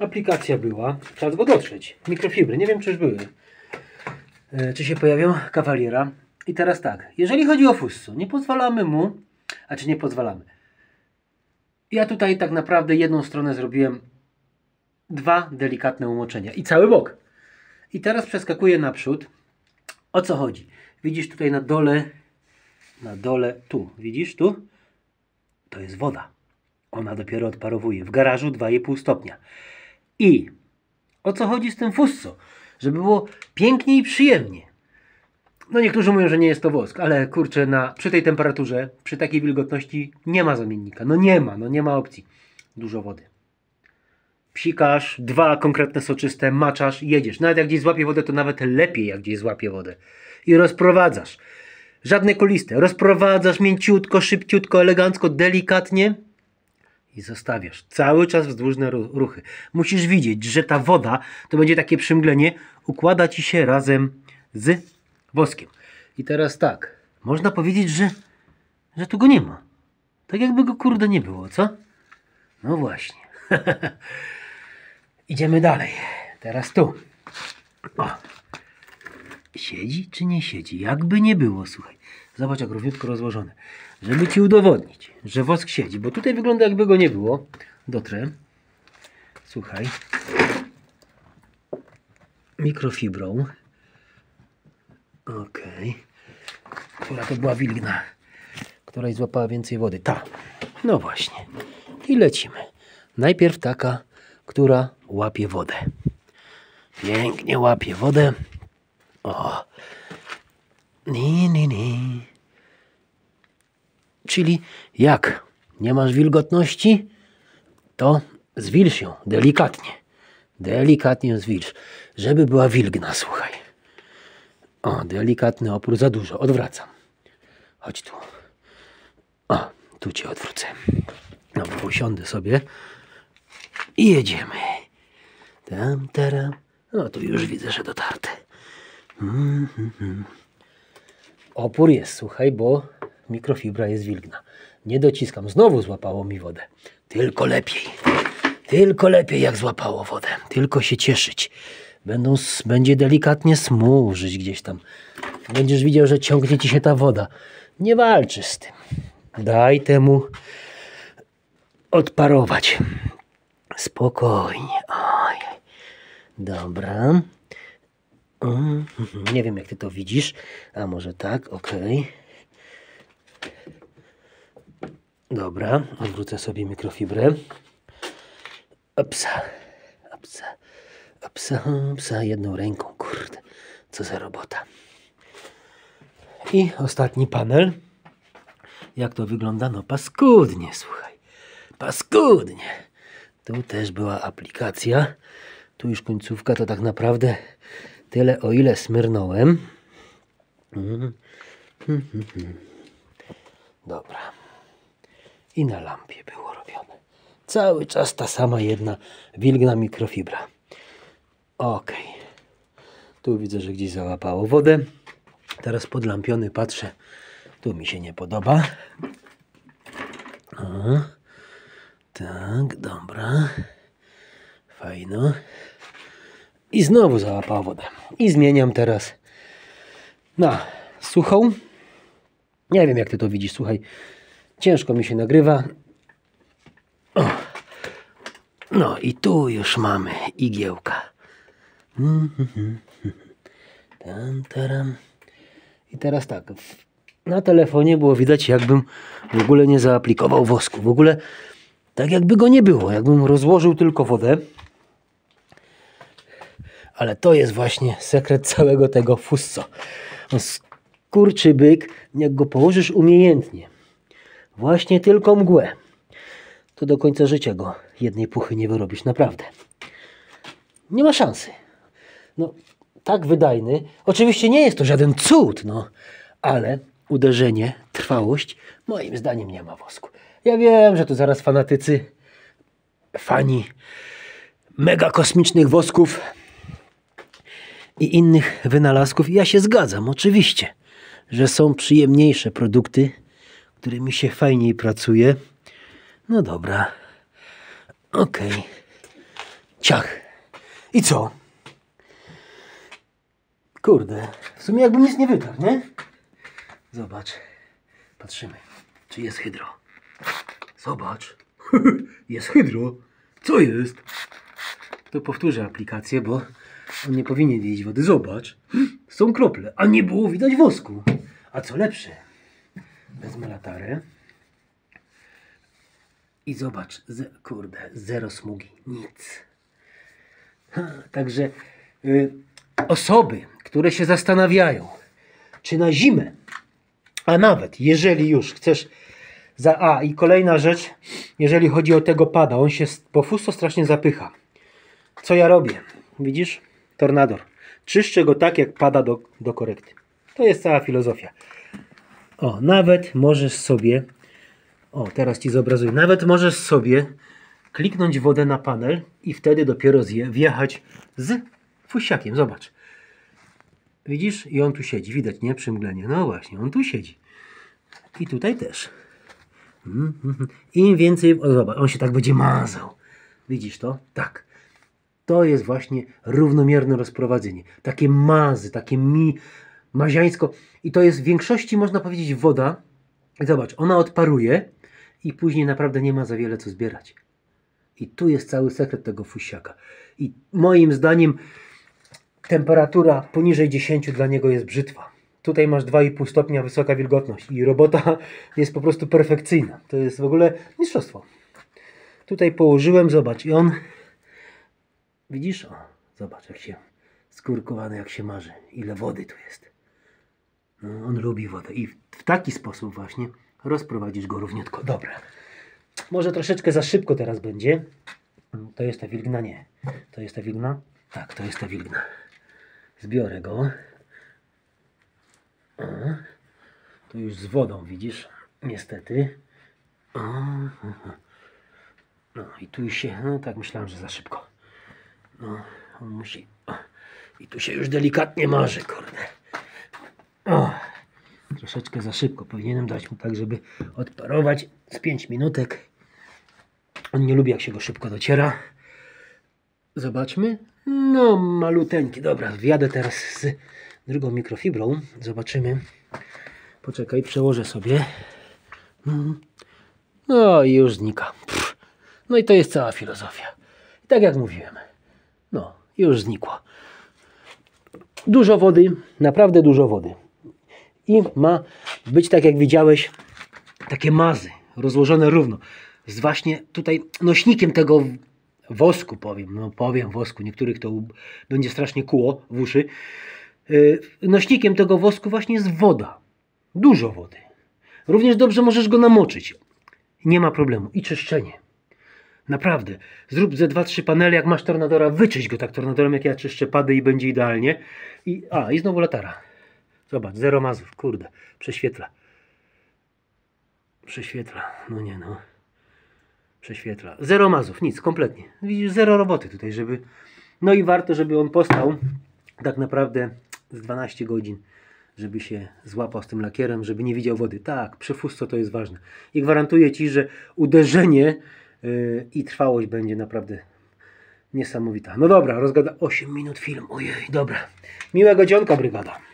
Aplikacja była. Trzeba go dotrzeć. Mikrofibry. Nie wiem, czy już były. Czy się pojawią? Kawaliera. I teraz tak. Jeżeli chodzi o fusso, nie pozwalamy mu... A czy nie pozwalamy? Ja tutaj tak naprawdę jedną stronę zrobiłem 2 delikatne umoczenia. I cały bok. I teraz przeskakuję naprzód. O co chodzi? Widzisz tutaj na dole tu. Widzisz tu? To jest woda. Ona dopiero odparowuje. W garażu 2,5 stopnia. I o co chodzi z tym fusso? Żeby było pięknie i przyjemnie. No niektórzy mówią, że nie jest to wosk, ale kurczę, przy tej temperaturze, przy takiej wilgotności nie ma zamiennika. No nie ma opcji. Dużo wody. Psikasz, 2 konkretne soczyste, maczasz, jedziesz. Nawet jak gdzieś złapie wodę, to nawet lepiej jak gdzieś złapie wodę. I rozprowadzasz. Żadne kuliste. Rozprowadzasz mięciutko, szybciutko, elegancko, delikatnie i zostawiasz. Cały czas wzdłużne ruchy. Musisz widzieć, że ta woda, to będzie takie przymglenie, układa ci się razem z woskiem. I teraz tak. Można powiedzieć, że tu go nie ma. Tak jakby go kurde nie było, co? No właśnie. Idziemy dalej. Teraz tu. O. Siedzi czy nie siedzi? Jakby nie było, słuchaj. Zobacz jak równiutko rozłożone. Żeby ci udowodnić, że wosk siedzi. Bo tutaj wygląda jakby go nie było. Dotrę. Słuchaj. Mikrofibrą. Okej. Która to była wilgna? Której złapała więcej wody? Ta. No właśnie. I lecimy. Najpierw taka, która łapie wodę. Pięknie łapie wodę. O. Ni. Czyli jak nie masz wilgotności, to zwilż ją delikatnie. Delikatnie zwilż. Żeby była wilgna, słuchaj. O, delikatny opór, za dużo. Odwracam. Chodź tu. O, tu cię odwrócę. Dobra, usiądę sobie. I jedziemy. Tam, taram. No, tu już widzę, że dotarte. Opór jest, słuchaj, bo mikrofibra jest wilgna. Nie dociskam. Znowu złapało mi wodę. Tylko lepiej. Tylko lepiej jak złapało wodę. Tylko się cieszyć. Będzie delikatnie smurzyć gdzieś tam. Będziesz widział, że ciągnie ci się ta woda. Nie walczysz z tym. Daj temu odparować. Spokojnie. Oj. Dobra. Nie wiem jak ty to widzisz. A może tak? Okej. Dobra. Odwrócę sobie mikrofibrę. Opsa. Jedną ręką. Kurde. Co za robota. I ostatni panel. Jak to wygląda? No paskudnie, słuchaj. Paskudnie. Tu też była aplikacja. Tu już końcówka to tak naprawdę tyle, o ile smyrnąłem. Dobra. I na lampie było robione. Cały czas ta sama jedna wilgna mikrofibra. Ok. Tu widzę, że gdzieś załapało wodę. Teraz podlampiony patrzę. Tu mi się nie podoba. O, tak, dobra. Fajno. I znowu załapało wodę. I zmieniam teraz na suchą. Nie wiem jak ty to widzisz, słuchaj. Ciężko mi się nagrywa. O. No i tu już mamy igiełka. Tam, taram. I teraz tak. Na telefonie było widać, jakbym w ogóle nie zaaplikował wosku. W ogóle tak jakby go nie było. Jakbym rozłożył tylko wodę. Ale to jest właśnie sekret całego tego fusso. Skurczybyk, jak go położysz umiejętnie, właśnie tylko mgłę, to do końca życia go jednej puchy nie wyrobisz. Naprawdę. Nie ma szansy. No, tak wydajny. Oczywiście nie jest to żaden cud, no, ale uderzenie, trwałość, moim zdaniem nie ma wosku. Ja wiem, że tu zaraz fani mega kosmicznych wosków i innych wynalazków. Ja się zgadzam, oczywiście, że są przyjemniejsze produkty, którymi się fajniej pracuje. No dobra. Okej. Ciach. ciach. I co? Kurde, w sumie jakbym nic nie wytarł, nie? Zobacz. Patrzymy, czy jest hydro. Zobacz. Jest hydro. Co jest? To powtórzę aplikację, bo on nie powinien wiedzieć wody. Zobacz. Są krople, a nie było widać wosku. A co lepsze? Wezmę latarę. I zobacz. Kurde, zero smugi. Nic. Także osoby, które się zastanawiają, czy na zimę, a nawet jeżeli już chcesz i kolejna rzecz, jeżeli chodzi o tego pada, on się po fusto strasznie zapycha. Co ja robię? Widzisz? Tornador. Czyszczę go tak, jak pada do korekty. To jest cała filozofia. O, nawet możesz sobie, teraz Ci zobrazuję, nawet możesz sobie kliknąć wodę na panel i wtedy dopiero wjechać z fuściakiem. Zobacz. Widzisz? I on tu siedzi. Widać, nie? Przymglenie. No właśnie, on tu siedzi. I tutaj też. Im więcej... zobacz, on się tak będzie mazał. Widzisz to? Tak. To jest właśnie równomierne rozprowadzenie. Takie mazy, takie maziańsko. I to jest w większości, można powiedzieć, woda. I zobacz, ona odparuje i później naprawdę nie ma za wiele co zbierać. I tu jest cały sekret tego fuściaka. I moim zdaniem temperatura poniżej 10 dla niego jest brzytwa. Tutaj masz 2,5 stopnia wysoka wilgotność i robota jest po prostu perfekcyjna. To jest w ogóle mistrzostwo. Tutaj położyłem, zobacz, i on, widzisz? Zobacz, jak się skurkowany, jak się marzy. Ile wody tu jest. No, on lubi wodę i w taki sposób właśnie rozprowadzisz go równiutko. Dobra. Może troszeczkę za szybko teraz będzie. To jest ta wilgna? Nie. To jest ta wilgna? Tak, to jest ta wilgna. Zbiorę go. To już z wodą, widzisz? Niestety. No i tu się, no tak myślałem, że za szybko. No, on musi... I tu się już delikatnie marzy, kurde. Troszeczkę za szybko. Powinienem dać mu tak, żeby odparować z 5 minutek. On nie lubi, jak się go szybko dociera. Zobaczmy. No, maluteńki. Dobra, wjadę teraz z drugą mikrofibrą. Zobaczymy. Poczekaj, przełożę sobie. No i już znika. No i to jest cała filozofia. I tak jak mówiłem. No, już znikło. Dużo wody, naprawdę dużo wody. I ma być, tak jak widziałeś, takie mazy rozłożone równo. Z właśnie tutaj nośnikiem tego wosku, powiem wosku, niektórych to będzie strasznie kuło w uszy. Nośnikiem tego wosku właśnie jest woda. Dużo wody. Również dobrze możesz go namoczyć. Nie ma problemu. I czyszczenie. Naprawdę. Zrób ze 2-3 panele, jak masz tornadora, wyczyść go tak tornadorem, jak ja czyszczę pady i będzie idealnie. I znowu latara. Zobacz, zero mazów. Kurde. Prześwietla. Prześwietla. No nie no. Prześwietla. Zero mazów. Nic. Kompletnie. Widzisz, zero roboty tutaj, żeby... No i warto, żeby on postał tak naprawdę z 12 godzin, żeby się złapał z tym lakierem, żeby nie widział wody. Tak, przy fusco to jest ważne. I gwarantuję Ci, że uderzenie i trwałość będzie naprawdę niesamowita. No dobra, rozgada 8 minut film. Ojej, dobra. Miłego dzionka, brygada.